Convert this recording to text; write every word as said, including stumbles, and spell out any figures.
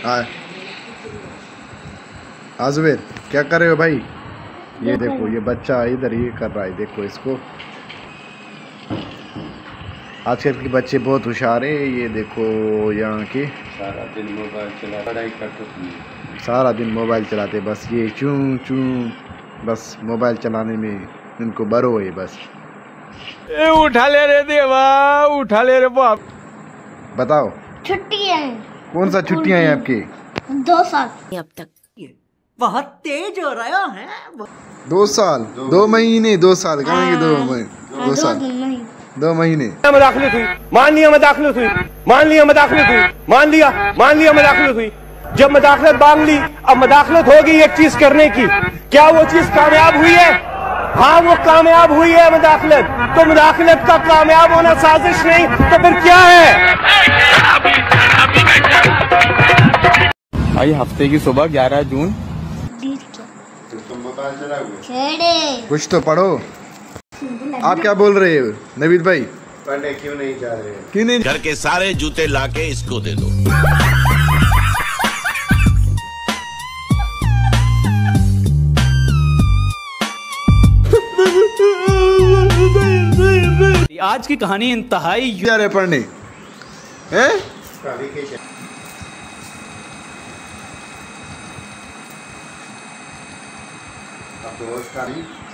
हाँ हाँ जुबेर, क्या कर रहे हो भाई? ये देखो ये बच्चा इधर ये कर रहा है, देखो इसको। आजकल के बच्चे बहुत होशियार है। ये देखो यहाँ के सारा दिन मोबाइल चला पढ़ाई करते, सारा दिन मोबाइल चलाते, बस ये चूं चूं, बस मोबाइल चलाने में इनको बरो है बस। ए उठा ले रे देवा, उठा ले रे बाप। बताओ छुट्टी है। कौन सा छुट्टियां हैं आपकी? दो साल अब तक बहुत तेज हो रहा है। दो साल दो, दो महीने दो साल कहेंगे, दो महीने दो साल दो महीने। मदाखलत हुई, मान लिया मदाखलत हुई, मान लिया मदाखलत हुई, मान लिया मान लिया मदाखलत हुई। जब मदाखलत मांग ली, अब मदाखलत होगी एक चीज करने की, क्या वो चीज कामयाब हुई है? हाँ वो कामयाब हुई है मदाखलत। तो मदाखलत का कामयाब होना साजिश नहीं तो फिर क्या है? आई हफ्ते की सुबह ग्यारह जून। कुछ तो पढ़ो। आप क्या बोल रहे हो नवीद भाई? पढ़ने क्यों नहीं जा रहे? क्यों नहीं? घर के सारे जूते लाके इसको दे दो। आज की कहानी इंतहाई जा रहे पढ़ने हैं? अब तो